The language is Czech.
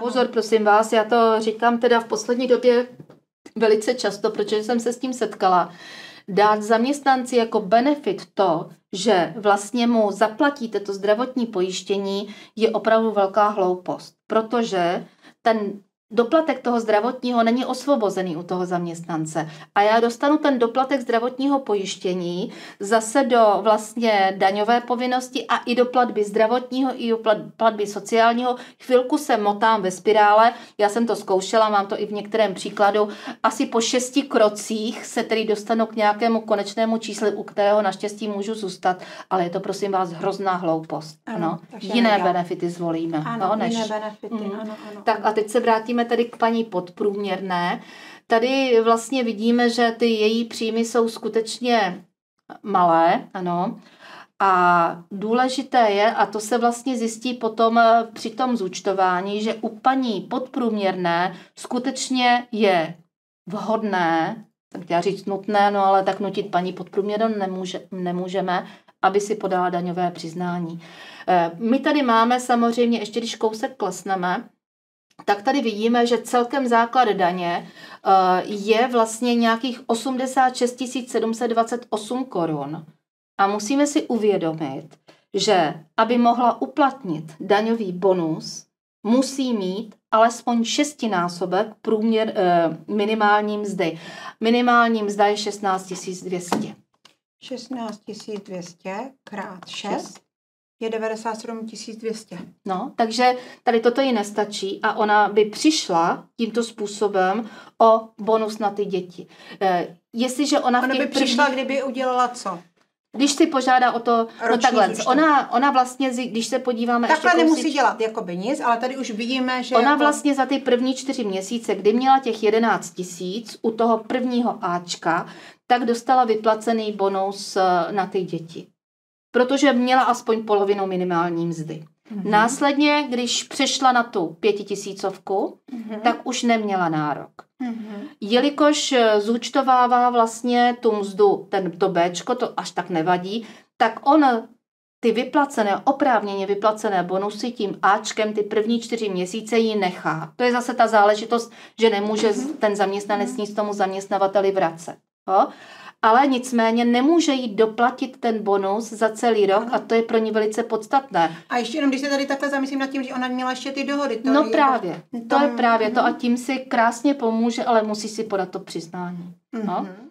pozor, prosím vás, já to říkám teda v poslední době velice často, protože jsem se s tím setkala. Dát zaměstnanci jako benefit to, že vlastně mu zaplatíte to zdravotní pojištění, je opravdu velká hloupost, protože ten doplatek toho zdravotního není osvobozený u toho zaměstnance. A já dostanu ten doplatek zdravotního pojištění zase do vlastně daňové povinnosti a i do platby zdravotního, i do platby sociálního. Chvilku se motám ve spirále, já jsem to zkoušela, mám to i v některém příkladu. Asi po 6 krocích se tedy dostanu k nějakému konečnému číslu, u kterého naštěstí můžu zůstat, ale je to prosím vás hrozná hloupost. Ano, jiné benefity zvolíme. Ano, jiné benefity, ano. Tak a teď se vrátíme tady k paní podprůměrné. Tady vlastně vidíme, že ty její příjmy jsou skutečně malé, ano. A důležité je, a to se vlastně zjistí potom při tom zúčtování, že u paní podprůměrné skutečně je vhodné, tak já říct nutné, no ale tak nutit paní podprůměrnou nemůžeme, aby si podala daňové přiznání. My tady máme samozřejmě, ještě když kousek klesneme, tak tady vidíme, že celkem základ daně je vlastně nějakých 86 728 korun. A musíme si uvědomit, že aby mohla uplatnit daňový bonus, musí mít alespoň 6násobek minimální mzdy. Minimální mzda je 16 200. 16 200 krát 6 je 97 200. No, takže tady toto jí nestačí a ona by přišla tímto způsobem o bonus na ty děti. Jestliže ona by přišla, kdyby udělala co? Když si požádá o to, no takhle, ona vlastně, když se podíváme... Takhle nemusí dělat jakoby nic, ale tady už vidíme, že... Ona vlastně za ty první 4 měsíce, kdy měla těch 11 000 u toho prvního Ačka, tak dostala vyplacený bonus na ty děti. Protože měla aspoň polovinu minimální mzdy. Následně, když přešla na tu 5000, tak už neměla nárok. Jelikož zúčtovává vlastně tu mzdu, to Bčko, to až tak nevadí, tak on ty vyplacené, oprávněně vyplacené bonusy tím Ačkem ty první 4 měsíce jí nechá. To je zase ta záležitost, že nemůže ten zaměstnanec nic tomu zaměstnavateli vracet. Jo? Ale nicméně nemůže jí doplatit ten bonus za celý rok a to je pro ní velice podstatné. A ještě jenom, když se tady takhle zamyslím nad tím, že ona měla ještě ty dohody. To je právě to a tím si krásně pomůže, ale musí si podat to přiznání. No?